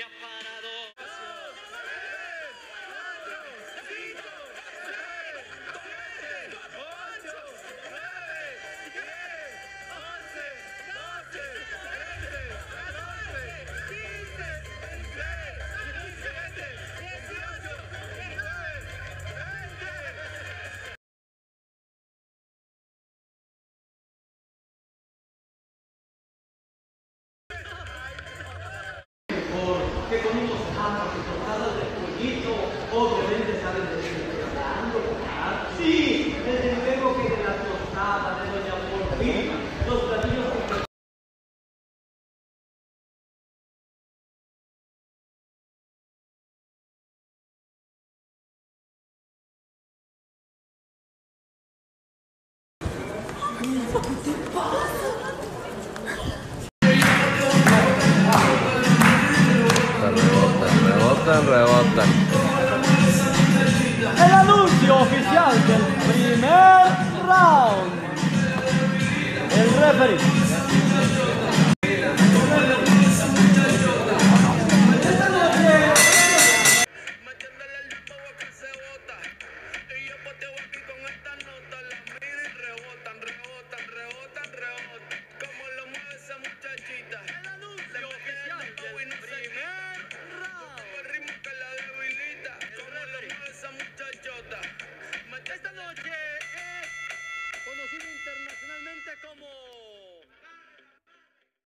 Que comimos tapas y tostadas de pollito, obviamente salen de hablando, ¿verdad? Sí, desde luego que de la tostada de doña Porfirma, los platillos que... ¿Qué te pasa? Rebotan. El anuncio oficial del primer round. El referee